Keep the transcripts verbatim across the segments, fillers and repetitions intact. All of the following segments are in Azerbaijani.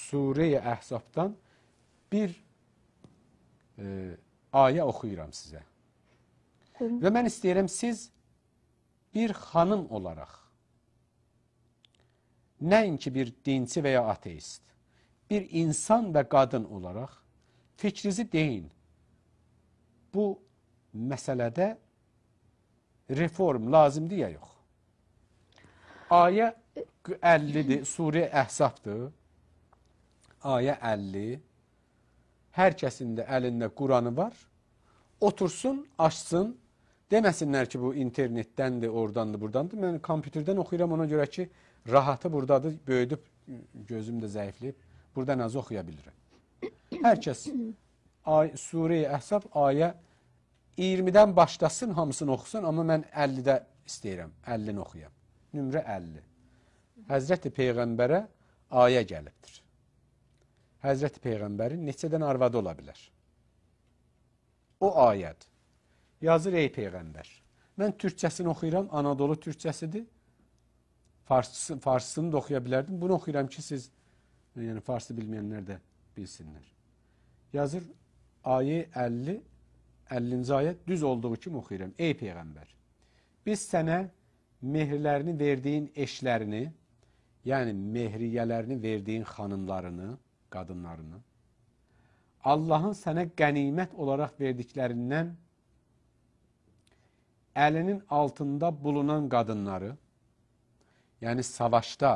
Sure-i Əhzabdan bir e, ayə oxuyuram sizə. Buyurun. Və mən istəyirəm siz bir xanım olaraq, nəinki bir dinçi və ya ateist, bir insan və qadın olaraq fikrinizi deyin. Bu məsələdə reform lazımdır ya yox. Ayə əllidir, Sure Əhzabdır. Ayə əlli. Hər kəsin də əlində Quranı var. Otursun, açsın. Deməsinlər ki, bu internetdəndir, oradandır, buradandır. Mən kompüterdən oxuyuram, ona görə ki, rahatı buradadır, böyüdüb, gözüm də zəifləyib. Buradan az oxuya bilirəm. Hər kəs Sure-i Əhzab ayə iyirmidən başlasın, hamısını oxusun, amma mən əllidə istəyirəm, əllini oxuyam. Nümrə əlli. Həzrəti Peyğəmbərə ayə gəlibdir. Həzrəti Peyğəmbərin neçədən arvadı ola bilər? O ayədir. Yazır, ey Peyğəmbər. Mən türkçəsini oxuyuram, Anadolu türkçəsidir. Farsçısını, farsçısını da oxuya bilərdim. Bunu oxuyuram ki, siz, yəni farsı bilməyənlər də bilsinlər. Yazır, ayə əlli, əllinci ayət düz olduğu kimi oxuyuram. Ey Peyğəmbər, biz sənə mehirlərini verdiyin eşlərini, yəni mehriyələrini verdiyin xanımlarını, qadınlarını, Allahın sənə qənimət olaraq verdiklərindən əlinin altında bulunan qadınları, yəni savaşda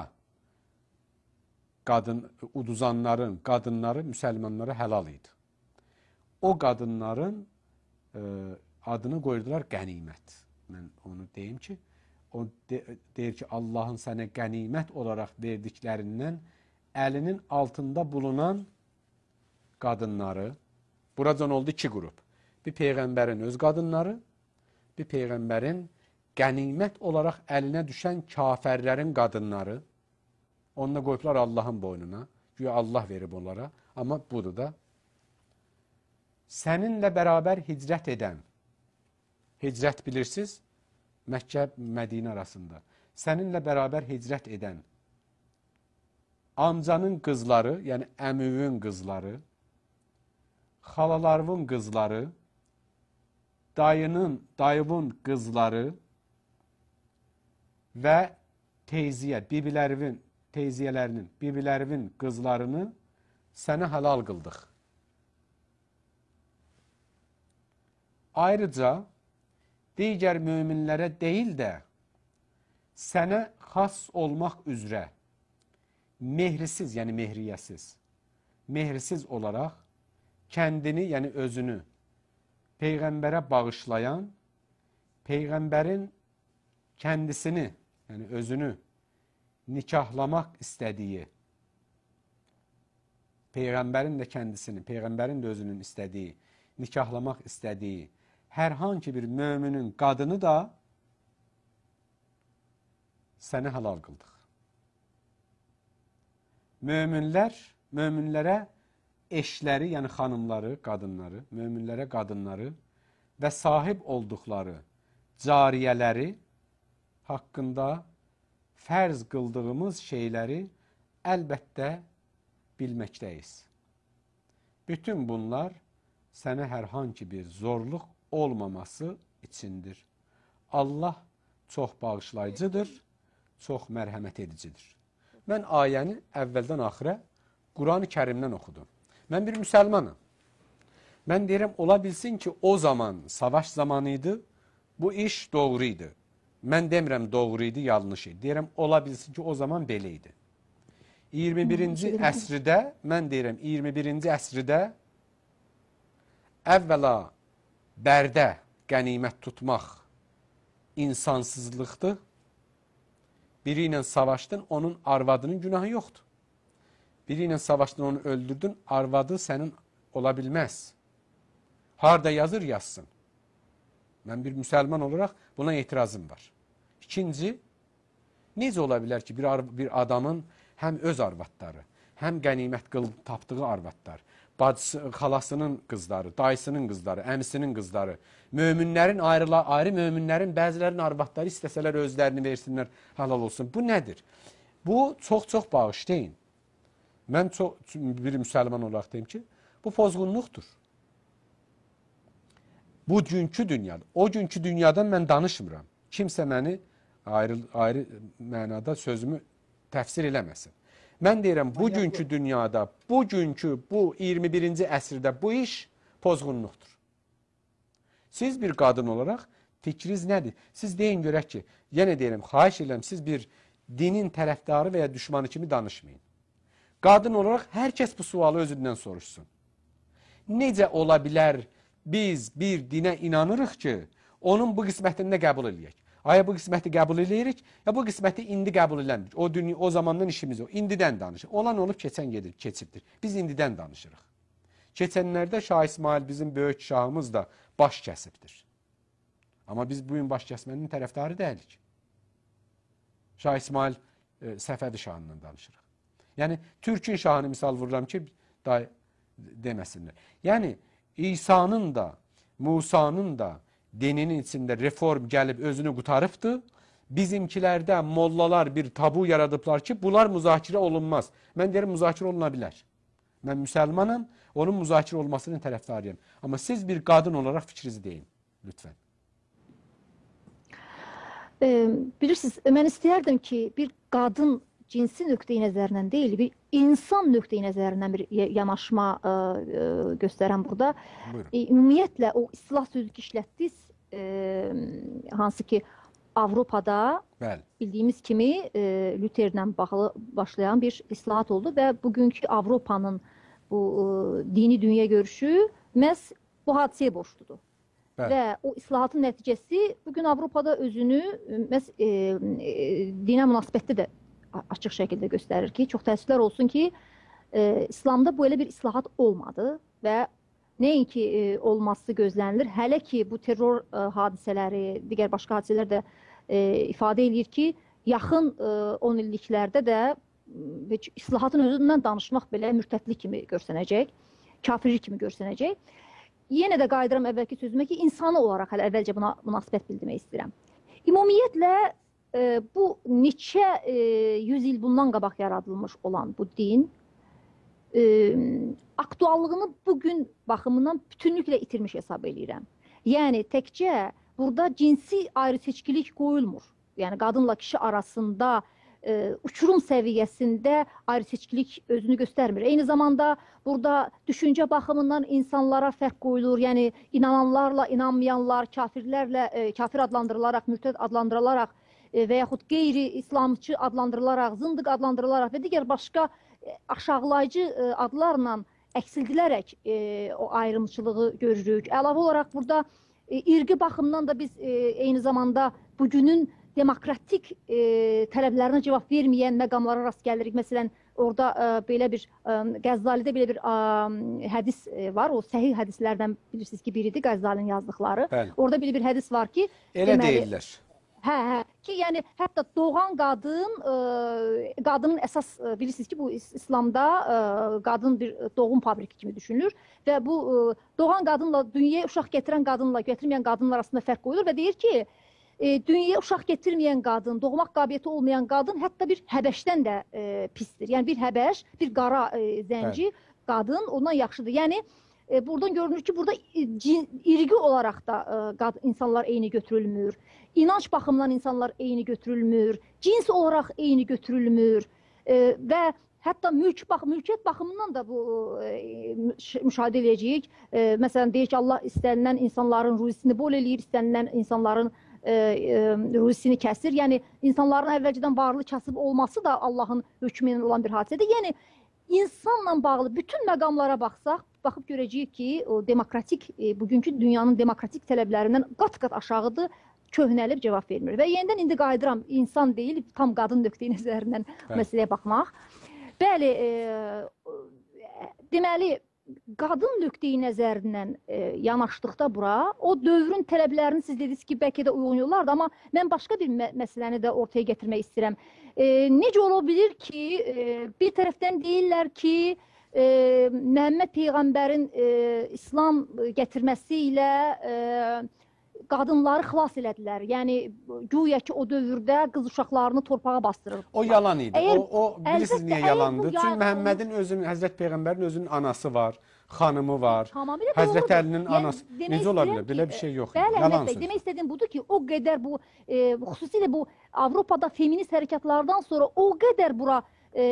qadın, uduzanların qadınları müsəlmanlara helal idi. O qadınların e, adını qoydular qənimət. Mən onu deyim ki, o de, deyir ki, Allahın sənə qənimət olaraq verdiklərindən əlinin altında bulunan qadınları, buracan oldu iki qrup. Bir Peyğəmbərin öz qadınları, bir Peyğəmbərin qənimət olaraq əlinə düşən kafirlərin qadınları, onunla qoyublar Allahın boynuna, güya Allah verib onlara, amma budur da, səninlə bərabər hicrət edən, hicrət bilirsiniz, Məkkə, Mədinə arasında, səninlə bərabər hicrət edən, amcanın qızları, yəni əmüvün qızları, xalalarının qızları, dayının, dayıvın qızları və teyziyə, bibilərinin, teyziyələrinin, bibilərinin qızlarını sənə halal qıldıq. Ayrıca, digər möminlərə deyil də, sənə xas olmaq üzrə, mehrisiz, yəni mehriyəsiz, mehrisiz olaraq kəndini, yəni özünü Peyğəmbərə bağışlayan, Peyğəmbərin kəndisini, yəni özünü nikahlamaq istədiyi, Peyğəmbərin də kəndisini, Peyğəmbərin də özünün istədiyi, nikahlamaq istədiyi hər hansı bir möminin qadını da sənə halal qıldıq. Möminlər, möminlərə eşləri, yəni xanımları, qadınları, möminlərə qadınları və sahib olduqları cariyələri haqqında fərz qıldığımız şeyləri əlbəttə bilməkdəyiz. Bütün bunlar sənə hər hansı bir zorluq olmaması içindir. Allah çox bağışlayıcıdır, çox mərhəmət edicidir. Mən ayəni əvvəldən axıra Quran-ı Kərimdən oxudum. Mən bir müsəlmanım. Mən deyirəm, ola bilsin ki, o zaman, savaş zamanı idi, bu iş doğru idi. Mən demirəm doğru idi, yanlış idi. Deyirəm, ola bilsin ki, o zaman belə idi. iyirmi birinci əsrdə, mən deyirəm, iyirmi birinci əsrdə əvvəla bərdə qənimət tutmaq insansızlıqdır. Biri ilə savaşdın, onun arvadının günahı yoxdur. Biri ilə savaşdın, onu öldürdün, arvadı sənin ola bilməz. Harada yazır, yazsın. Mən bir müsəlman olaraq buna etirazım var. İkinci, necə ola bilər ki, bir, bir adamın həm öz arvadları, həm qənimət qıl tapdığı arvadlar, bacısı, xalasının qızları, dayısının qızları, əmisinin qızları, möminlərin ayrıla, ayrı möminlərin bəzilərinin arvadları istəsələr özlərini versinlər, halal olsun. Bu nədir? Bu çox-çox bağışlayın. mən çox bir müsəlman olaraq deyim ki, bu pozğunluqdur. Bu günkü dünyada, o günkü dünyadan mən danışmıram. Kimsə məni ayrı, ayrı mənada sözümü təfsir eləməsin. Mən deyirəm, bugünkü dünyada, bugünkü, bu iyirmi birinci əsrdə bu iş pozğunluqdur. Siz bir qadın olaraq fikriniz nədir? Siz deyin görək ki, yenə deyirəm, xahiş edirəm, siz bir dinin tərəfdarı və ya düşmanı kimi danışmayın. Qadın olaraq hər kəs bu sualı özündən soruşsun. Necə ola bilər biz bir dinə inanırıq ki, onun bu qismətini qəbul edək? Aya bu qisməti qəbul edirik, ya bu qisməti indi qəbul eləmirik. O, dünya, o zamandan işimiz o. İndidən danışır. Olan olub keçən gedir, keçibdir. Biz indidən danışırıq. Keçənlərdə Şah İsmail bizim böyük şahımız da baş kəsibdir. Amma biz bugün baş kəsmənin tərəfdarı deyilik. Şah İsmail e, Səfəvi şahından danışırıq. Yəni, Türkün şahını misal vururam ki, da deməsinlər. Yəni, İsa'nın da, Musa'nın da dininin içində reform gəlib özünü qutarıbdır. Bizimkilərdə mollalar bir tabu yaradıblar ki, bunlar müzakirə olunmaz. Mən deyirəm, müzakirə oluna bilər. Mən müsəlmanam, onun müzakirə olmasının tərəfdarıyam. Amma siz bir qadın olaraq fikrinizi deyin, lütfən. E, bilirsiniz, mən istəyərdim ki, bir qadın cinsi nöqteyi nəzərindən deyil, bir insan nöqteyi nəzərindən bir yanaşma e, e, göstərən burada. E, ümumiyyətlə, o istilah sözlük işlətdiniz, e, hansı ki, Avropada Bəli. bildiyimiz kimi e, Lüterlə bağlı başlayan bir islahat oldu və bugünkü Avropanın bu e, dini dünya görüşü məhz bu hadisəyə borçludur. Bəli. Və o islahatın nəticəsi bugün Avropada özünü məhz e, e, dinə münasibətdə də açıq şəkildə göstərir ki, çox təəssüflər olsun ki, e, İslamda belə bir islahat olmadı və nəinki e, olması gözlənilir. Hələ ki, bu terror e, hadisələri, digər başqa hadisələr də e, ifadə edir ki, yaxın e, on illiklərdə də e, islahatın özündən danışmaq belə mürtədlik kimi görsənəcək, kafirlik kimi görsənəcək. Yenə də qayıdıram əvvəlki sözümə ki, insanı olaraq hələ əvvəlcə buna münasibət bildirmək istəyirəm. Ümumiyyətlə, E, bu neçə e, yüz il bundan qabaq yaradılmış olan bu din e, aktuallığını bugün baxımından bütünlüklə itirmiş hesab edirəm. Yəni təkcə burada cinsi ayrı seçkilik qoyulmur. Yəni qadınla kişi arasında e, uçurum səviyyəsində ayrı seçkilik özünü göstərmir. Eyni zamanda burada düşüncə baxımından insanlara fərq qoyulur. Yəni inananlarla inanmayanlar, kafirlərlə e, kafir adlandırılaraq, mürtəd adlandırılaraq və yaxud qeyri-İslamçı adlandırılaraq, zındıq adlandırılaraq və digər başqa aşağılayıcı adlarla əksildilərək e, o ayrımçılığı görürük. Əlavə olaraq burada e, irqi baxımdan da biz e, eyni zamanda bugünün demokratik e, tələblərinə cavab verməyən məqamlara rast gəlirik. Məsələn, orada e, belə bir, e, Qəzzalidə belə bir e, hədis e, var. O səhih hədislərdən bilirsiniz ki, biridir Qəzzalinin yazdıqları. Bəli. Orada belə bir hədis var ki, elə deməli, deyirlər. Hə, hə, ki, yəni hətta doğan qadın, e, qadının əsas, e, bilirsiniz ki, bu İslamda e, qadın bir doğum fabriki kimi düşünülür və bu e, doğan qadınla dünyaya uşaq gətirən qadınla gətirməyən qadınlar arasında fərq qoyulur və deyir ki, e, dünyaya uşaq gətirməyən qadın, doğmaq qabiliyyəti olmayan qadın hətta bir həbəşdən də e, pisdir. Yəni bir həbəş, bir qara e, zənci Hə. qadın ondan yaxşıdır. Yəni E, buradan görünür ki, burada irqi olaraq da e, insanlar eyni götürülmür. İnanç baxımından insanlar eyni götürülmür. Cins olaraq eyni götürülmür. E, və hətta mülk bax, mülkiyyət baxımından da bu e, müşahidə edəcəyik. E, məsələn, deyək ki, Allah istənilən insanların ruhisini bol eləyir, istənilən insanların e, e, ruhisini kəsir. Yəni, insanların əvvəlcədən varlı kasıb olması da Allahın hökmünün olan bir hadisədir. Yəni, İnsanla bağlı bütün məqamlara baxsaq, baxıb görəcəyik ki, o demokratik, e, bugünkü dünyanın demokratik tələblərindən qat-qat aşağıdır, köhnəlib cavab vermir. Və yenidən indi qayıdıram, insan deyil, tam qadın nöqteyi nəzərindən məsələyə baxmaq. Bəli, e, deməli, qadın nöqteyi nəzərindən e, yanaşdıqda bura, o dövrün tələblərini siz dediniz ki, bəlkə də uyğun yollardır, amma mən başqa bir mə məsələni də ortaya gətirmək istəyirəm. E, necə ola bilir ki, e, bir tərəfdən deyirlər ki, e, Məhəmməd Peyğəmbərin e, İslam gətirməsi ilə e, qadınları xilas elədilər. Yəni güya ki o dövrdə qız uşaqlarını torpağa bastırır. O yalan idi. Əgər, o, o bilirsiniz əlbəttə, niyə əgər yalandı? bu Çünki ya- Məhəmmədin özünün, Həzrət Peyğəmbərin özünün anası var, xanımı var. Tamamilə Həzrət doğrudur. Əlinin Yəni, anası. demək Necə ola istəyirəm bilər? ki, Belə bir şey yox idi. Bəli, Yalan Əhməd bəy, söz. demək istədiyim budur ki, o qədər bu, e, xüsusilə bu Avropada feminist hərəkatlardan sonra o qədər bura e,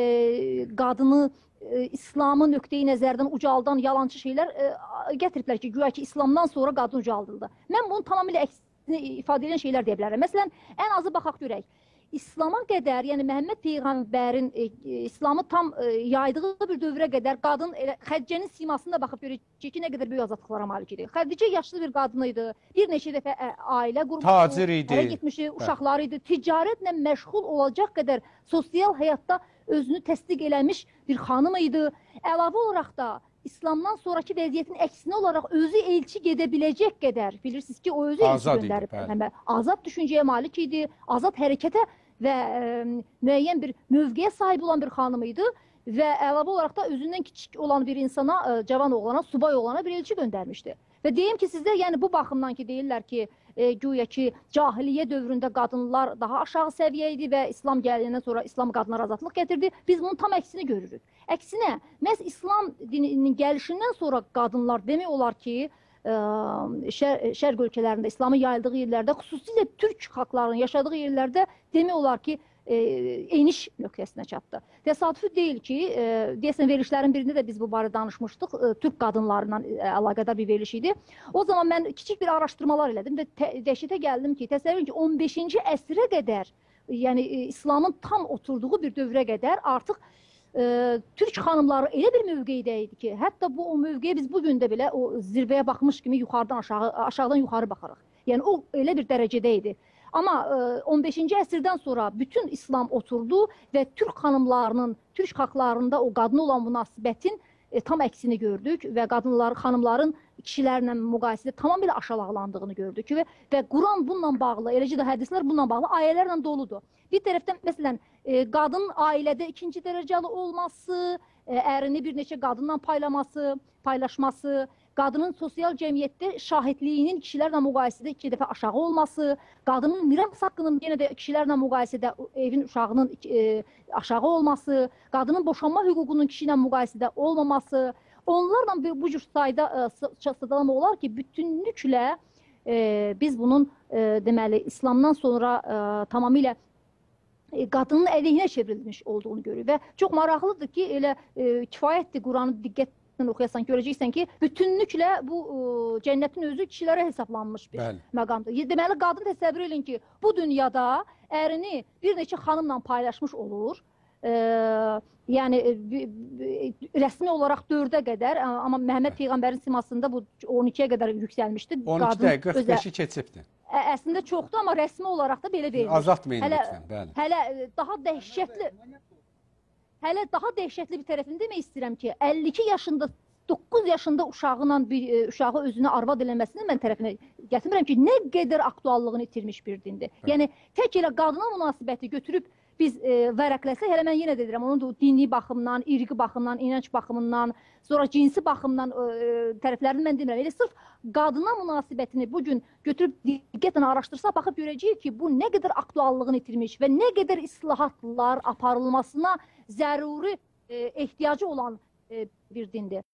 qadını e, İslamı nöqteyi nəzərdən ucaldan yalancı şeylər e, gətiriblər ki, güya ki İslamdan sonra qadın ucaldıldı. Mən bunu tamamilə əksini ifadə edən şeylər deyə bilərəm. Məsələn, ən azı baxaq görək. İslama qədər, yəni Məhəmməd Peyğəmbərin e, e, İslamı tam e, yaydığı bir dövrə qədər qadın elə, Xədicənin simasına baxıb görəcək ki, nə qədər böyük azadlıqlara malik idi. Xədicə yaşlı bir qadın idi, bir neçə dəfə ə, ailə qurmuşdu, Tacir idi. ərə getmişdi, uşaqları idi, ticarətlə məşğul olacaq qədər sosial həyatda özünü təsdiq eləmiş bir xanım idi. Əlavə olaraq da İslamdan sonraki vəziyyətin əksinə olaraq özü elçi gedə biləcək qədər, bilirsiniz ki, o özü elçi Azad idi, göndərib. bəli. Həm də azad düşüncəyə malik idi, azad hərəkətə və ə, müəyyən bir mövqeyə sahib olan bir xanım idi və əlavə olaraq da özündən kiçik olan bir insana, ə, cavan oğlana, subay oğlana bir elçi göndərmişdi. Və deyim ki, sizə, yəni bu baxımdan ki, deyirlər ki, e, güya ki, cahiliyyə dövründə qadınlar daha aşağı səviyyə idi və İslam gəldiyəndən sonra İslam qadınlara azadlıq gətirdi. Biz bunun tam əksini görürük. Əksinə, məhz İslam dininin gəlişindən sonra qadınlar demək olar ki, ə, şər, şərq ölkələrində, İslamın yayıldığı yerlərdə, xüsusilə türk xalqlarının yaşadığı yerlərdə demək olar ki, e, eniş nöqtəsinə çatdı. Təsadüfi deyil ki, e, deyəsən verilişlərin birində də biz bu barədə danışmışdıq, e, türk qadınlarla e, əlaqədar bir veriliş idi. O zaman mən kiçik bir araşdırmalar elədim və dəhşətə gəldim ki, təsəvvür edin ki, on beşinci əsrə qədər, yəni e, İslamın tam oturduğu bir dövrə qədər artıq E, türk xanımları elə bir mövqeydə idi ki, hətta bu o mövqeyə biz bugün də belə o zirvəyə baxmış kimi yuxarıdan aşağı, aşağıdan yuxarı baxırıq. Yəni o elə bir dərəcədə idi. Amma e, on beşinci əsrdən sonra bütün İslam oturdu və türk xanımlarının, türk xalqlarında o qadına olan münasibətin e, tam əksini gördük və qadınlar, xanımların kişilərlə müqayisədə tamamilə aşağılandığını gördük və, və Quran bununla bağlı, eləcə də hədislər bununla bağlı ayələrlə doludur. Bir tərəfdən, məsələn, e, qadın ailədə ikinci dərəcəli olması, e, ərini bir neçə qadınla paylaması, paylaşması, qadının sosial cəmiyyətdə şahidliyinin kişilərlə müqayisədə iki dəfə aşağı olması, qadının miras haqqının yenə də kişilərlə müqayisədə evin uşağının e, aşağı olması, qadının boşanma hüququnun kişi ilə müqayisədə olmaması, onlarla bu cür sayda sadalama olar ki, bütünlüklə e, biz bunun e, deməli İslamdan sonra e, tamamilə e, qadının əleyhinə çevrilmiş olduğunu görürük və çox maraqlıdır ki, elə e, kifayətdir Quranı diqqətlə oxuyasan, görəcəksən ki, bütünlüklə bu e, cənnətin özü kişilərə hesablanmış bir Bəli. məqamdır. Deməli, qadın təsəvvür edin ki, bu dünyada ərini bir neçə xanımla paylaşmış olur. Ee, yəni e, rəsmi olaraq dördə qədər, amma Məhəmməd Peyğəmbərin simasında bu on ikiyə qədər yüksəlmişdi. on iki dəqiqə qırx beşi keçibdir. Ə, əslində çoxdur, amma rəsmi olaraq da belə verilmiş. Azaltmayın hələ, lütfən, bəli. Hələ e, daha dəhşətli hələ daha dəhşətli bir tərəfini demək istəyirəm ki, əlli iki yaşında, doqquz yaşında uşağıyla bir e, uşağı özünə arvad eləməsini mən tərəfinə gətirmirəm ki, nə qədər aktuallığını itirmiş bir dindir. Hə. Yəni tək elə qadına münasibəti götürüb biz e, vərəqləsək, hələ mən yenə deyirəm, onun da dini baxımdan, irqi baxımdan, inanç baxımından, sonra cinsi baxımdan e, tərəflərini mən demirəm. Elə sırf qadına münasibətini bugün götürüb diqqətlə araşdırsaq, baxıb görəcəyik ki, bu nə qədər aktuallığını itirmiş və nə qədər islahatlar aparılmasına zəruri e, ehtiyacı olan e, bir dindir.